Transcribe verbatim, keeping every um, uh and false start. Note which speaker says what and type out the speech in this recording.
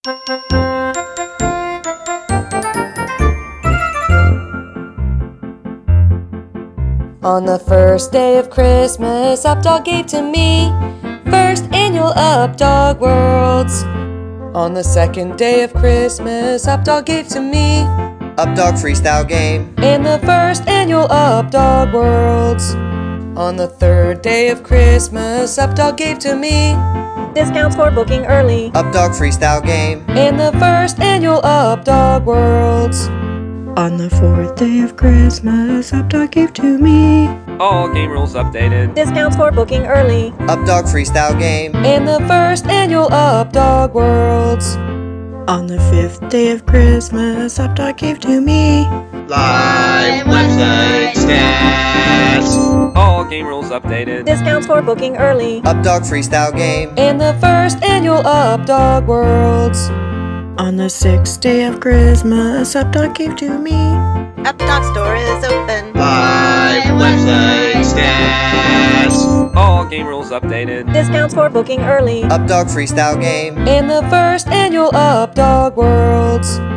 Speaker 1: On the first day of Christmas, Updog gave to me first annual Updog Worlds. On the second day of Christmas, Updog gave to me
Speaker 2: Updog Freestyle Game
Speaker 1: and the first annual Updog Worlds. On the third day of Christmas, Updog gave to me
Speaker 3: discounts for booking early,
Speaker 2: Updog Freestyle Game
Speaker 1: and the first annual Updog Worlds.
Speaker 4: On the fourth day of Christmas, Updog gave to me
Speaker 5: all game rules updated,
Speaker 3: discounts for booking early,
Speaker 2: Updog Freestyle Game
Speaker 1: and the first annual Updog Worlds.
Speaker 4: On the fifth day of Christmas, Updog gave to me
Speaker 6: live website stats,
Speaker 5: all game rules updated,
Speaker 3: discounts for booking early,
Speaker 2: Updog Freestyle Game
Speaker 1: and the first annual Updog Worlds.
Speaker 4: On the sixth day of Christmas, Updog gave to me
Speaker 7: Updog Store is open,
Speaker 6: live website stats,
Speaker 5: all game rules updated,
Speaker 3: discounts for booking early,
Speaker 2: Updog Freestyle Game
Speaker 1: and the first annual Updog Worlds.